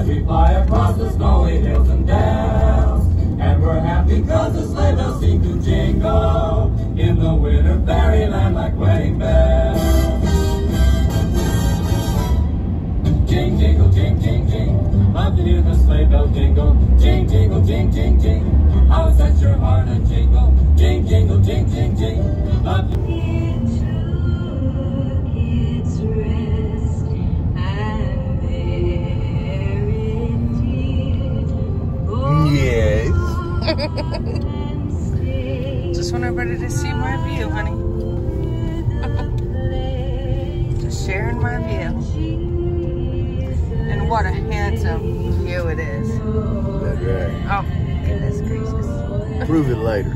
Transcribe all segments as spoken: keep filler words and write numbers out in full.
as we fly across the snowy hills and dales. And we're happy cause the sleigh bells seem to jingle in the winter fairyland like wedding bells. Jing, jingle, jing, jing, jing, love to hear the sleigh bells jingle. Jing, jingle, jing, jing, jing, how it sets your heart a jingle. Jing, jingle, jing, jing, jing, love to Yes. Just want everybody to see my view, honey. Just sharing my view. And what a handsome view it is. That's right. Oh, goodness gracious. Prove it later.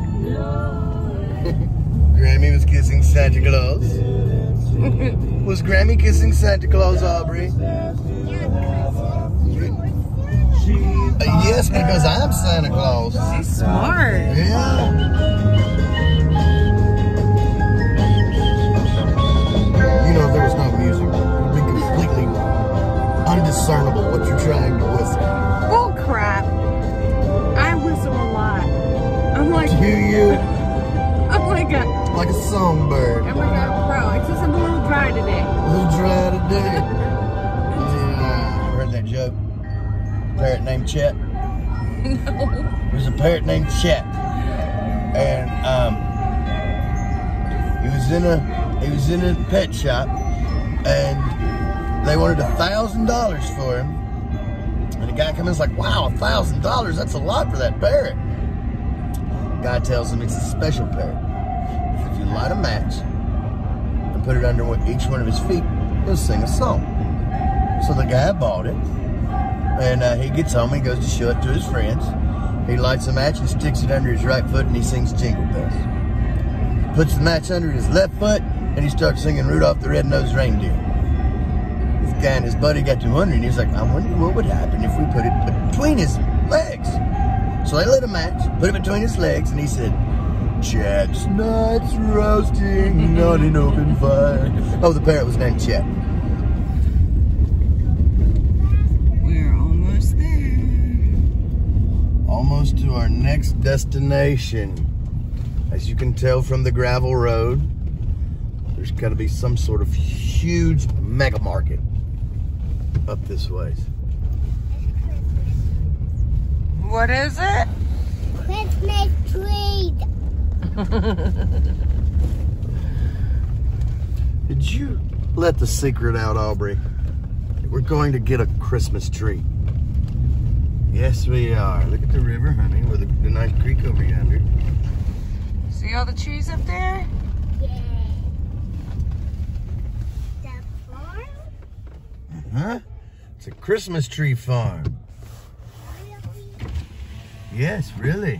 Grammy was kissing Santa Claus. Was Grammy kissing Santa Claus, Aubrey? Uh, yes, because I'm Santa Claus. She's smart. Yeah. You know, if there was no music, it would be completely undiscernible what you're trying to whistle. Bull crap. I whistle a lot. I'm like... Do you? I'm like a... Like a songbird. I'm like a pro. It's just I'm a little dry today. A little dry today. Yeah. Heard that joke? Parrot named Chet. No. There's a parrot named Chet, and um, he was in a he was in a pet shop, and they wanted a thousand dollars for him. And the guy comes in and is like, "Wow, a thousand dollars? That's a lot for that parrot." The guy tells him it's a special parrot. If you light a match and put it under each one of his feet, he'll sing a song. So the guy bought it. And uh, he gets home, he goes to show it to his friends. He lights a match and sticks it under his right foot and he sings Jingle Bells. Puts the match under his left foot and he starts singing Rudolph the Red-Nosed Reindeer. This guy and his buddy got to wondering, he's like, I wonder what would happen if we put it between his legs. So they lit a match, put it between his legs, and he said, Chestnuts roasting on an open fire. Oh, the parrot was named Chet. Almost to our next destination. As you can tell from the gravel road, there's got to be some sort of huge mega market up this ways. What is it? Christmas tree. Did you let the secret out, Aubrey? We're going to get a Christmas tree. Yes, we are. Look at the river, honey, with a, the nice creek over yonder. See all the trees up there? Yeah. The farm? Huh? It's a Christmas tree farm. Yes, really.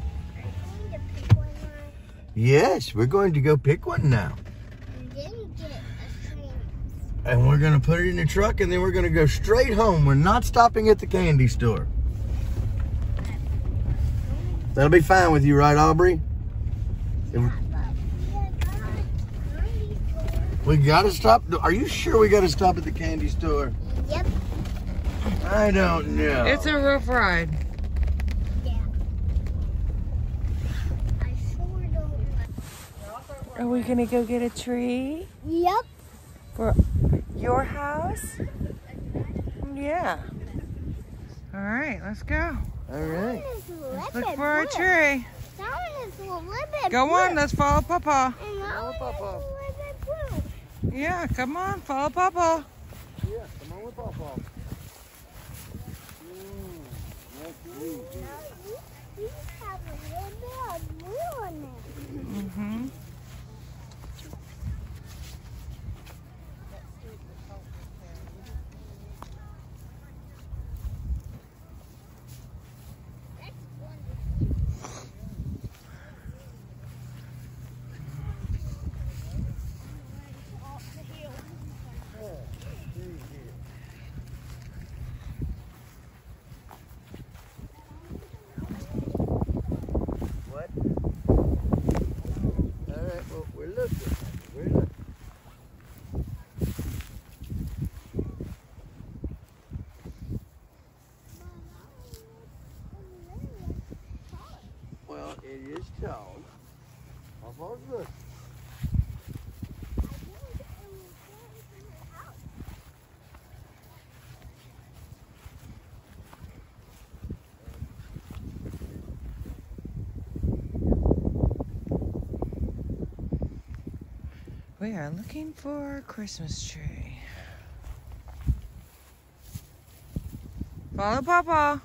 Yes, we're going to go pick one now. And then get a tree. And we're going to put it in the truck, and then we're going to go straight home. We're not stopping at the candy store. That'll be fine with you, right, Aubrey? We gotta stop. Are you sure we gotta stop at the candy store? Yep. I don't know. It's a rough ride. Yeah. I sure don't. Are we gonna go get a tree Yep. for your house? Yeah. All right, let's go. All right. Let's look for our tree. That one is a little bit Go on, let's follow Papa. And that one is a little bit blue. Yeah, come on, follow Papa. Yeah, come on with Papa. Mm, that's You, you have a little bit of blue on it. Mm-hmm. is tall. How far is it? We are looking for a Christmas tree. Follow Papa.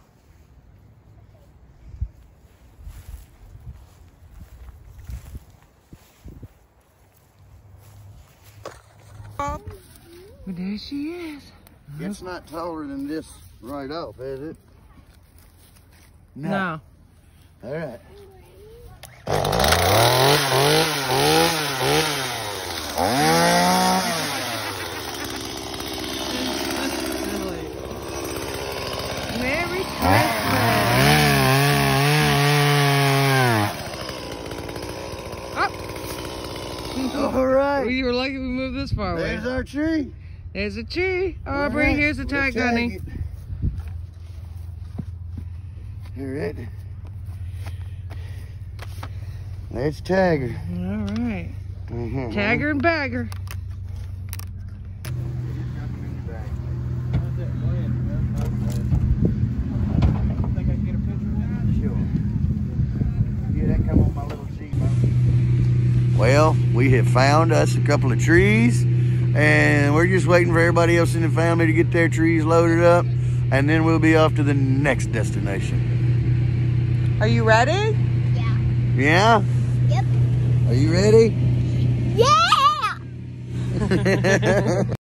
Well, there she is. It's not taller than this right off, is it? No. All right. Merry Christmas. Oh. All right. We were lucky we moved this far away. There's our tree. There's a tree. Aubrey, Right. here's the We'll tag, tag honey. it. All right. Let's tag her. All right. Mm-hmm. Tag her and bag her. Well, we have found us a couple of trees, and we're just waiting for everybody else in the family to get their trees loaded up, and then we'll be off to the next destination. Are you ready? Yeah? Yep. Are you ready? Yeah!